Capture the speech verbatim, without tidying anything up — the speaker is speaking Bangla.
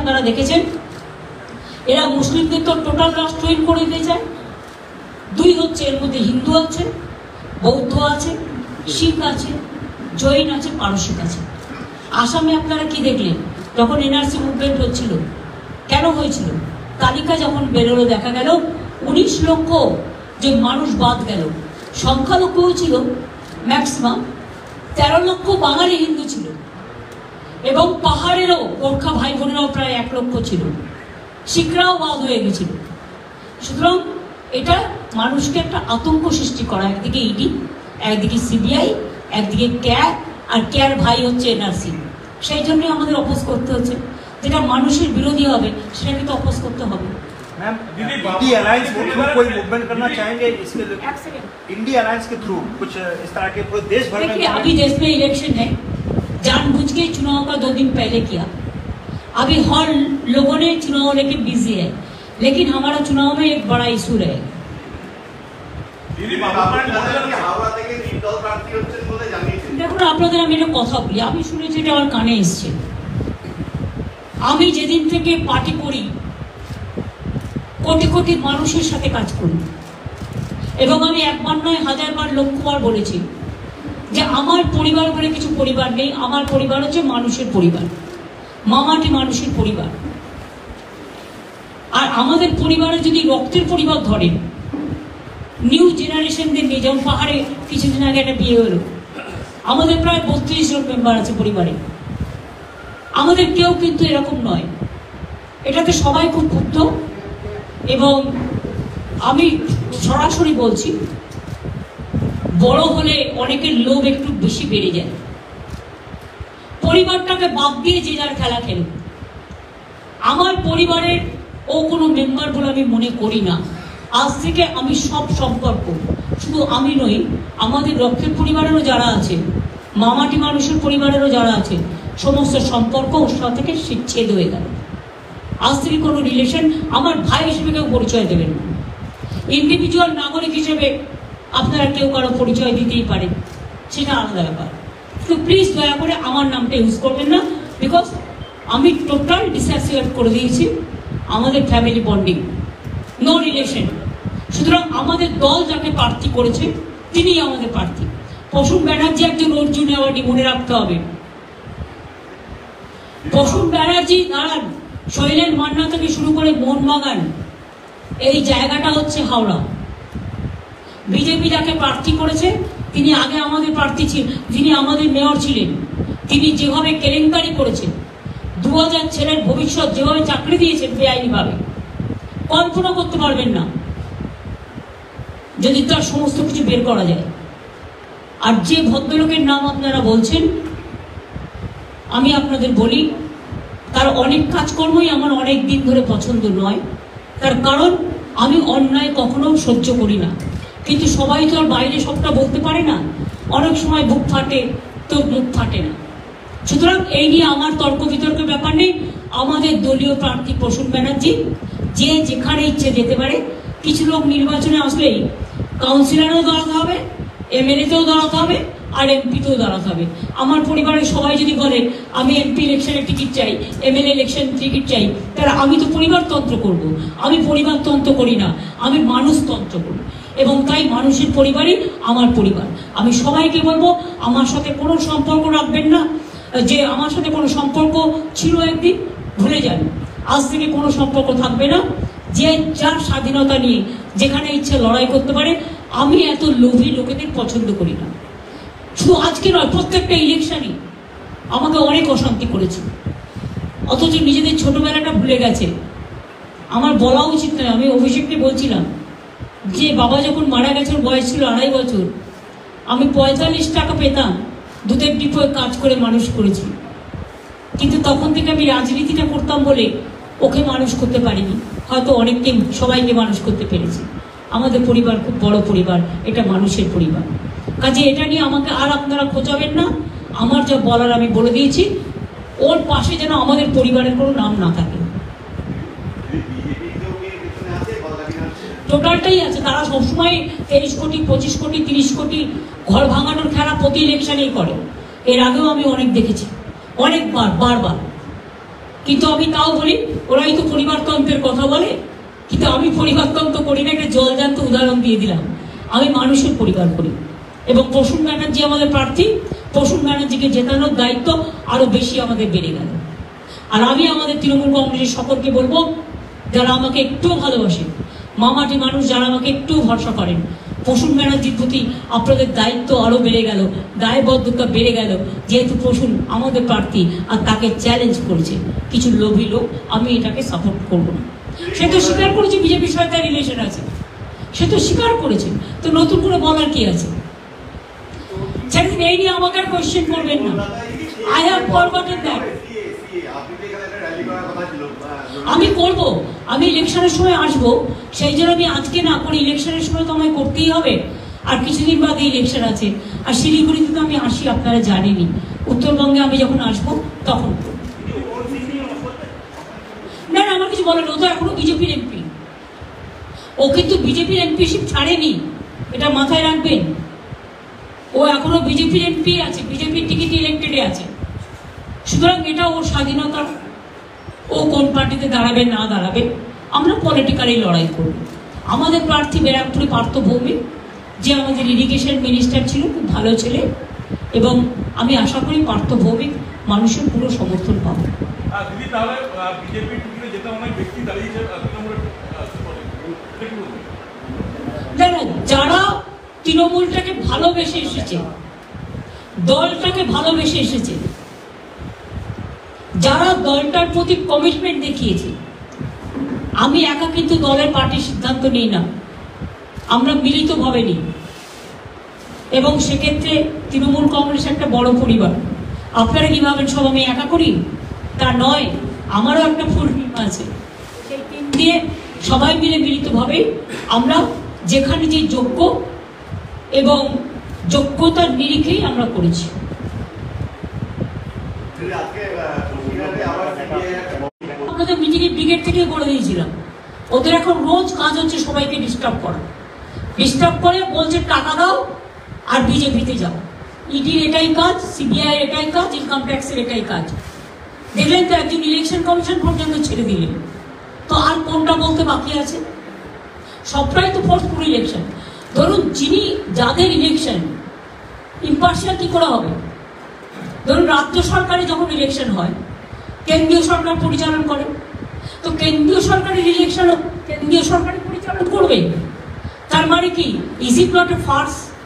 আপনারা দেখেছেন এরা মুসলিমদের তো টোটাল রাষ্ট্রহীন করে দিতে চায়। দুই হচ্ছে এর মধ্যে হিন্দু আছে, বৌদ্ধ আছে, শিখ আছে, জৈন আছে, পারসিক আছে। আসামে আপনারা কি দেখলেন যখন এনআরসি মুভমেন্ট হচ্ছিল, কেন হয়েছিল? তালিকা যখন বেরোলো দেখা গেল উনিশ লক্ষ যে মানুষ বাদ গেল, সংখ্যালঘুও ছিল ম্যাক্সিমাম, তেরো লক্ষ বাঙালি হিন্দু ছিল এবং পাহাড়েরও গোর্খা ভাই বোনেরাও প্রায় এক লক্ষ ছিল, শিখরাও বাদ হয়ে গেছিল। সুতরাং এটা মানুষকে একটা আতঙ্ক সৃষ্টি করা, একদিকে ইডি, একদিকে সিবিআই, একদিকে ক্যার, আর ক্যার ভাই হচ্ছে এনআরসি। সেই জন্যই আমাদের অপোজ করতে হচ্ছে। যেটা মানুষের বিরোধী হবে সেটাকে তো অপোজ করতে হবে। मैम इंडी अलायंस के थ्रू कोई मूवमेंट करना चाहेंगे इसके लिए? इंडी अलायंस के थ्रू कुछ इस तरह के पूरे देश भर में? देखिए अभी देश में इलेक्शन है, जानबूझ के चुनाव का दो दिन पहले किया। अभी हर लोगों ने चुनाव लेके बिजी है, लेकिन हमारा चुनाव में एक बड़ा इशू रहेगा। দেখুন আপনাদের আমি একটা কথা বলি, আমি শুনেছি এটা আমার কানে এসছে। আমি যেদিন থেকে পার্টি করি কোটি কোটি মানুষের সাথে কাজ করি এবং আমি একবার নয় হাজারবার লক্ষবার বলেছি যে আমার পরিবার বলে কিছু পরিবার নেই, আমার পরিবার হচ্ছে মানুষের পরিবার, মামাটি মানুষের পরিবার। আর আমাদের পরিবারে যদি রক্তের পরিবার ধরেন, নিউ জেনারেশনদের নিয়ে, যেমন পাহাড়ে কিছুদিন আগে একটা বিয়ে হলো, আমাদের প্রায় বত্রিশ জন মেম্বার আছে পরিবারে। আমাদের কেউ কিন্তু এরকম নয়, এটাতে সবাই খুব ক্ষুব্ধ এবং আমি সরাসরি বলছি বড় হলে অনেকের লোভ একটু বেশি বেড়ে যায়। পরিবারটাকে বাদ দিয়ে যে যার খেলা খেলে, আমার পরিবারের ও কোনো মেম্বার বলে আমি মনে করি না। আজ থেকে আমি সব সম্পর্ক, শুধু আমি নই, আমাদের রক্তের পরিবারেরও যারা আছে, মামাটি মানুষের পরিবারেরও যারা আছে, সমস্ত সম্পর্ক ওর সাথে থেকে ছেদ হয়ে গেল। আজ থেকে কোনো রিলেশন আমার ভাই হিসেবে কেউ পরিচয় দেবেন না। ইন্ডিভিজুয়াল নাগরিক হিসেবে আপনারা কেউ কারো পরিচয় দিতেই পারেন, সেটা আলাদা ব্যাপার। তো প্লিজ দয়া করে আমার নামটা ইউজ করবেন না, বিকজ আমি টোটাল ডিসঅ্যাসোসিয়েট করে দিয়েছি আমাদের ফ্যামিলি বন্ডিং, নো রিলেশন। সুতরাং আমাদের দল যাকে প্রার্থী করেছে তিনিই আমাদের প্রার্থী। প্রসূন ব্যানার্জি একজন অর্জুন অ্যাওয়ার্ডি, মনে রাখতে হবে। প্রসূন ব্যানার্জি দাঁড়ান, শৈলেন মান্না থেকে শুরু করে মোহনবাগান, এই জায়গাটা হচ্ছে হাওড়া। বিজেপি যাকে প্রার্থী করেছে তিনি আগে আমাদের প্রার্থী ছিলেন, যিনি আমাদের মেয়র ছিলেন, তিনি যেভাবে কেলেঙ্কারি করেছেন, দু হাজার ছেলের ভবিষ্যৎ যেভাবে চাকরি দিয়েছেন বেআইনিভাবে, কল্পনা করতে পারবেন না যদি তার সমস্ত কিছু বের করা যায়। আর যে ভদ্রলোকের নাম আপনারা বলছেন, আমি আপনাদের বলি তার অনেক কাজকর্মই আমার অনেক দিন ধরে পছন্দ নয়। তার কারণ আমি অন্যায় কখনো সহ্য করি না, কিন্তু সবাই তো আর বাইরে সবটা বলতে পারে না, অনেক সময় বুক ফাটে তো মুখ ফাটে না। সুতরাং এই নিয়ে আমার তর্ক বিতর্কের ব্যাপার নেই। আমাদের দলীয় প্রার্থী প্রসূন ব্যানার্জি, যে যেখানে ইচ্ছে যেতে পারে। কিছু লোক নির্বাচনে আসলেই কাউন্সিলরেও দাঁড়াতে হবে, এমএলএতেও দাঁড়াতে হবে, আর এমপিতেও দাঁড়াতে হবে। আমার পরিবারের সবাই যদি বলে আমি এমপি ইলেকশনের টিকিট চাই, এমএলএ ইলেকশন টিকিট চাই, তাহলে আমি তো পরিবারতন্ত্র করব। আমি পরিবারতন্ত্র করি না, আমি মানুষতন্ত্র করি। এবং তাই মানুষের পরিবারই আমার পরিবার। আমি সবাইকে বলবো আমার সাথে কোনো সম্পর্ক রাখবেন না, যে আমার সাথে কোনো সম্পর্ক ছিল একদিন ভুলে যান, আজ থেকে কোনো সম্পর্ক থাকবে না। যে যার স্বাধীনতা নিয়ে যেখানে ইচ্ছে লড়াই করতে পারে। আমি এত লোভী লোকেদের পছন্দ করি না। শুধু আজকে নয়, প্রত্যেকটা ইলেকশনই আমাকে অনেক অশান্তি করেছে, অথচ নিজেদের ছোটবেলাটা ভুলে গেছে। আমার বলা উচিত নয়, আমি অভিষেককে বলছিলাম যে বাবা যখন মারা গেছে, বয়স ছিল আড়াই বছর, আমি পঁয়তাল্লিশ টাকা পেতাম, দুধের ডিপোয় কাজ করে মানুষ করেছি। কিন্তু তখন থেকে আমি রাজনীতিটা করতাম বলে ওকে মানুষ করতে পারিনি, হয়তো অনেককে সবাইকে মানুষ করতে পেরেছি। আমাদের পরিবার খুব বড় পরিবার, এটা মানুষের পরিবার। কাজে এটা নিয়ে আমাকে আর আপনারা খোঁচাবেন না। আমার যা বলার আমি বলে দিয়েছি, ওর পাশে যেন আমাদের পরিবারের কোনো নাম না থাকে। টোটালটাই আছে, তারা সবসময় তেইশ কোটি পঁচিশ কোটি তিরিশ কোটি ঘর ভাঙানোর খেলা প্রতি ইলেকশনেই করে। এর আগেও আমি অনেক দেখেছি, অনেকবার বারবার। কিন্তু আমি তাও বলি, ওরাই তো পরিবারতন্ত্রের কথা বলে, কিন্তু আমি পরিবারতন্ত্র করি না, একটা জলজান্ত উদাহরণ দিয়ে দিলাম। আমি মানুষের পরিবার করি। এবং প্রসূন ব্যানার্জি আমাদের প্রার্থী, প্রসূন ব্যানার্জিকে জেতানোর দায়িত্ব আরো বেশি আমাদের বেড়ে গেল। আর আমি আমাদের তৃণমূল কংগ্রেসের সকলকে বলবো, যারা আমাকে একটু ভালোবাসে, মামাটি মানুষ যারা আমাকে একটু ভরসা করেন, প্রসূন ব্যানার্জির প্রতি আপনাদের দায়িত্ব আরো বেড়ে গেল, দায়বদ্ধতা বেড়ে গেল, যেহেতু প্রসূন আমাদের প্রার্থী আর তাকে চ্যালেঞ্জ করেছে কিছু লোভী লোক। আমি এটাকে সাপোর্ট করবো না। সে তো স্বীকার করেছে বিজেপির সাথে তার রিলেশন আছে, সে তো স্বীকার করেছে, তো নতুন করে বলার কি আছে? সেদিন এই নিয়ে আমাকে আর কোয়েশ্চেন করবেন না। I have forgotten that. আমি করব, আমি ইলেকশনের সময় আসব, সেই জন্য আমি আজকে না করি, ইলেকশনের সময় তো আমায় করতেই হবে। আর কিছুদিন বাদে ইলেকশন আছে। আর শিলিগুড়িতে তো আমি আসি, আপনারা জানেনই। উত্তরবঙ্গে আমি যখন আসবো তখন না না আমার কিছু বলেন, ও তো এখনো বিজেপির এমপি, ও কিন্তু বিজেপির এমপিশিপ ছাড়েনি, এটা মাথায় রাখবেন। ও এখনো বিজেপির এমপি আছে, বিজেপির টিকিট ইলেক্টেডে আছে। সুতরাং এটা ওর স্বাধীনতা, ও কোন পার্টিতে দাঁড়াবে না দাঁড়াবে, আমরা পলিটিক্যালি লড়াই করব। আমাদের প্রার্থী ব্যারাকপুরে পার্থ ভৌমিক, যে আমাদের ইরিগেশন মিনিস্টার ছিল, খুব ভালো ছেলে, এবং আমি আশা করি পার্থ ভৌমিক মানুষের পুরো সমর্থন পাবে। যারা তৃণমূলটাকে ভালোবেসে এসেছে, দলটাকে ভালোবেসে এসেছে, যারা দলটার প্রতি কমিটমেন্ট দেখিয়েছে, আমি একা কিন্তু দলের পার্টির সিদ্ধান্ত নিই না, আমরা মিলিতভাবে নিই। এবং সেক্ষেত্রে তৃণমূল কংগ্রেস একটা বড় পরিবার। আপনারা কি ভাবেন সব আমি একা করি? তা নয়, আমারও একটা ফুল টিম আছে। সেই টিম দিয়ে সবাই মিলে মিলিতভাবে আমরা যেখানে যে যোগ্য এবং যোগ্যতার নিরিখেই আমরা করেছি। আপনাদের মিটিংয়ে ব্রিগেড থেকে বলে দিয়েছিলাম, ওদের এখন রোজ কাজ হচ্ছে সবাইকে ডিস্টার্ব করা, ডিস্টার্ব করে বলছে টাকা দাও আর বিজেপিতে যাও। ইডির এটাই কাজ, সিবিআই এটাই কাজ, ইনকাম ট্যাক্সের এটাই কাজ। দেখলেন তো, একজন ইলেকশন কমিশন পর্যন্ত ছেড়ে দিলেন। তো আর কোনটা বলতে বাকি আছে? সবটাই তো ফোর্সফুল ইলেকশন। ধরুন, যিনি যাদের ইলেকশন ইম্পার্শিয়াল কি করে হবে? ধরুন রাজ্য সরকারে যখন ইলেকশন হয়, কেন্দ্রীয় সরকার পরিচালনা করে, তো কেন্দ্রীয় সরকারের ইলেকশন কেন্দ্রীয় সরকারই পরিচালনা করবে। তার মানে কি, is it not a farce?